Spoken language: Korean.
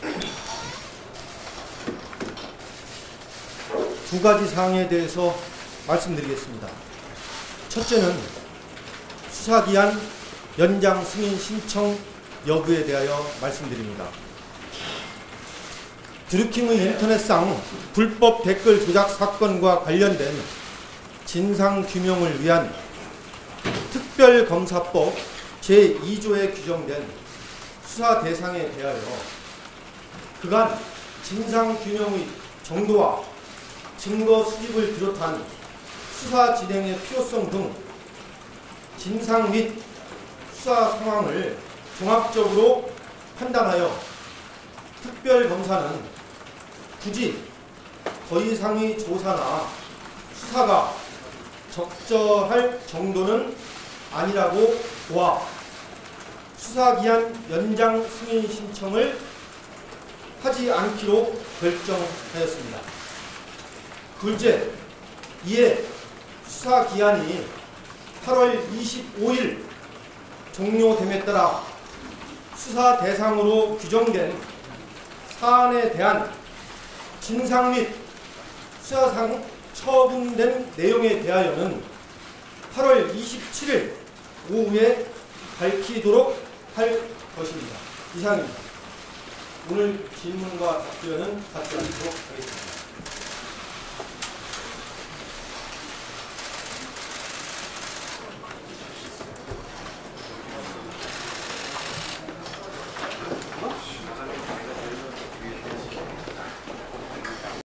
두 가지 사항에 대해서 말씀드리겠습니다. 첫째는 수사기한 연장 승인 신청 여부에 대하여 말씀드립니다. 드루킹의 인터넷상 불법 댓글 조작 사건과 관련된 진상규명을 위한 특별검사법 제2조에 규정된 수사 대상에 대하여 그간 진상규명의 정도와 증거 수집을 비롯한 수사 진행의 필요성 등 진상 및 수사 상황을 종합적으로 판단하여 특별검사는 굳이 더 이상의 조사나 수사가 적절할 정도는 아니라고 보아 수사기한 연장 승인 신청을 하지 않기로 결정하였습니다. 둘째, 이에 수사기한이 8월 25일 종료됨에 따라 수사 대상으로 규정된 사안에 대한 진상 및 수사상 처분된 내용에 대하여는 8월 27일 오후에 밝히도록 할 것입니다. 이상입니다. 오늘 질문과 답변은 받지 않도록 하겠습니다.